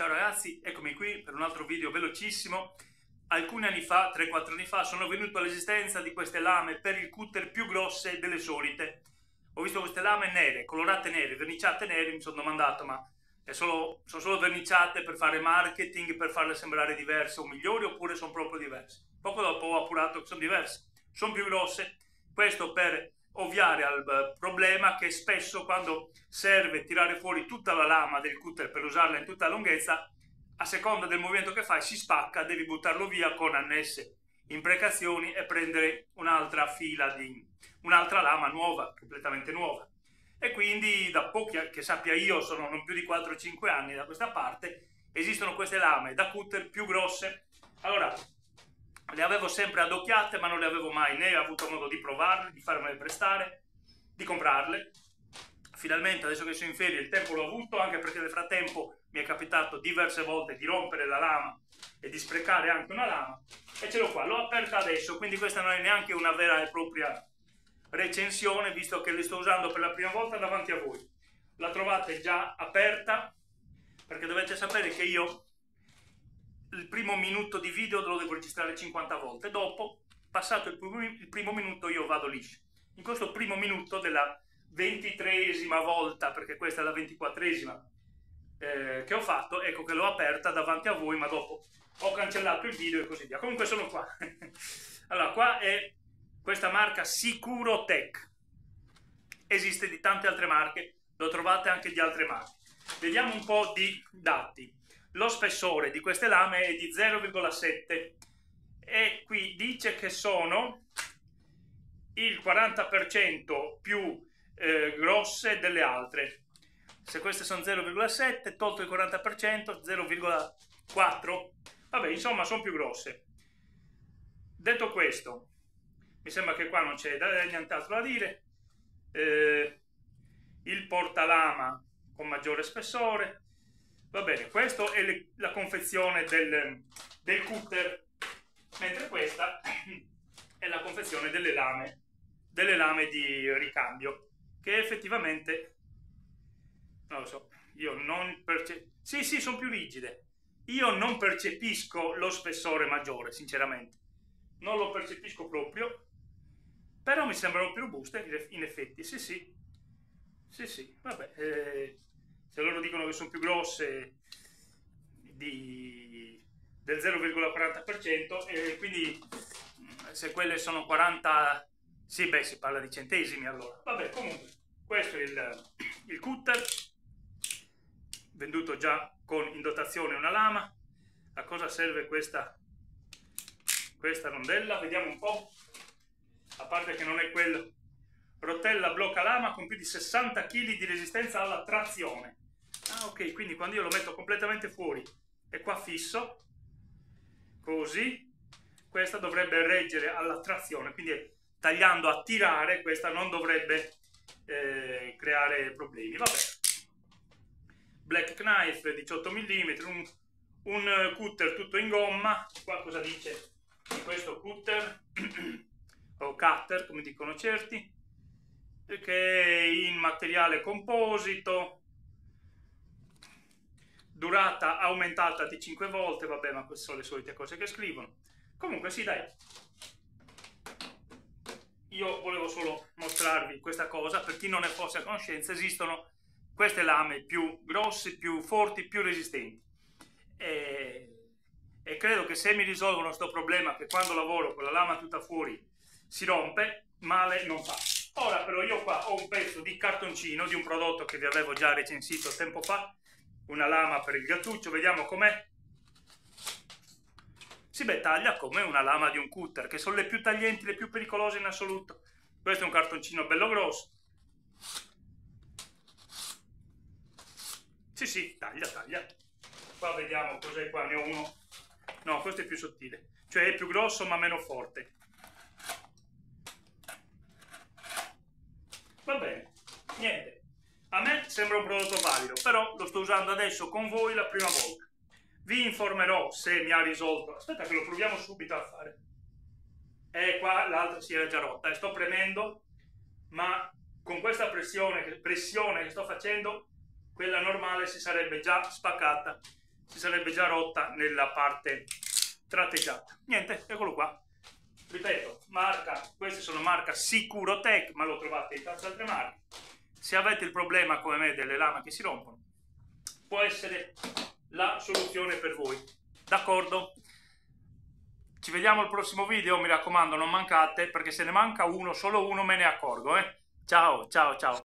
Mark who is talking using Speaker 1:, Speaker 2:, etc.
Speaker 1: Ciao ragazzi, eccomi qui per un altro video velocissimo. Alcuni anni fa, 3-4 anni fa, sono venuto all'esistenza di queste lame per il cutter più grosse delle solite. Ho visto queste lame nere, colorate nere, verniciate nere, mi sono domandato ma sono solo verniciate per fare marketing, per farle sembrare diverse o migliori, oppure sono proprio diverse? Poco dopo ho appurato che sono diverse, sono più grosse. Questo per ovviare al problema che spesso quando serve tirare fuori tutta la lama del cutter per usarla in tutta la lunghezza, a seconda del movimento che fai si spacca, devi buttarlo via con annesse imprecazioni e prendere un'altra fila di un'altra lama nuova, completamente nuova. E quindi da pochi che sappia io, sono non più di 4-5 anni da questa parte, esistono queste lame da cutter più grosse. Allora, le avevo sempre adocchiate, ma non le avevo mai né avuto modo di provarle, di farmele prestare, di comprarle. Finalmente, adesso che sono in ferie, il tempo l'ho avuto, anche perché nel frattempo mi è capitato diverse volte di rompere la lama e di sprecare anche una lama, e ce l'ho qua, l'ho aperta adesso, quindi questa non è neanche una vera e propria recensione, visto che le sto usando per la prima volta davanti a voi. La trovate già aperta, perché dovete sapere che io il primo minuto di video lo devo registrare 50 volte, dopo, passato il primo minuto, io vado liscio. In questo primo minuto della 23esima volta, perché questa è la 24esima che ho fatto, ecco che l'ho aperta davanti a voi, ma dopo ho cancellato il video e così via. Comunque sono qua. Allora, qua è questa marca Sicurotech. Esiste di tante altre marche, lo trovate anche di altre marche. Vediamo un po' di dati. Lo spessore di queste lame è di 0,7 e qui dice che sono il 40% più grosse delle altre. Se queste sono 0,7, tolto il 40%, 0,4, vabbè, insomma sono più grosse. Detto questo, mi sembra che qua non c'è nient'altro da dire. Il portalama con maggiore spessore, va bene, questa è la confezione del cutter, mentre questa è la confezione delle lame di ricambio, che effettivamente, non lo so, io non percepisco, sì, sono più rigide, io non percepisco lo spessore maggiore, sinceramente, non lo percepisco proprio, però mi sembrano più robuste, in effetti, sì, vabbè, se loro dicono che sono più grosse del 0,40%, e quindi se quelle sono 40, sì, beh, si parla di centesimi allora. Vabbè, comunque, questo è il cutter, venduto già con in dotazione una lama. A cosa serve questa rondella? Vediamo un po', a parte che non è quello. Rotella blocca lama con più di 60 kg di resistenza alla trazione. Ah, ok, quindi quando io lo metto completamente fuori e qua fisso, così, questa dovrebbe reggere alla trazione, quindi tagliando a tirare, questa non dovrebbe creare problemi. Vabbè. Black Knife 18 mm, un cutter tutto in gomma. Qua cosa dice di questo cutter? O cutter, come dicono certi, che è in materiale composito, durata aumentata di 5 volte, vabbè, ma queste sono le solite cose che scrivono. Comunque sì, dai, io volevo solo mostrarvi questa cosa, per chi non ne fosse a conoscenza. Esistono queste lame più grosse, più forti, più resistenti, e credo che se mi risolvono questo problema, che quando lavoro con la lama tutta fuori si rompe, male non fa. Ora però io qua ho un pezzo di cartoncino di un prodotto che vi avevo già recensito tempo fa, una lama per il gattuccio, vediamo com'è. Si taglia come una lama di un cutter, che sono le più taglienti, le più pericolose in assoluto. Questo è un cartoncino bello grosso. Sì, taglia. Qua vediamo cos'è, qua ne ho uno. No, questo è più sottile, cioè è più grosso ma meno forte. Va bene, niente, a me sembra un prodotto valido, però lo sto usando adesso con voi la prima volta. Vi informerò se mi ha risolto. Aspetta che lo proviamo subito a fare. Qua l'altra si era già rotta e sto premendo, ma con questa pressione che sto facendo, quella normale si sarebbe già spaccata si sarebbe già rotta nella parte tratteggiata. Niente, eccolo qua. Ripeto, marca, queste sono marca Sicurotech, ma lo trovate in tante altre marche. Se avete il problema come me delle lame che si rompono, può essere la soluzione per voi. D'accordo? Ci vediamo al prossimo video, mi raccomando non mancate, perché se ne manca uno, solo uno me ne accorgo. Ciao, ciao, ciao.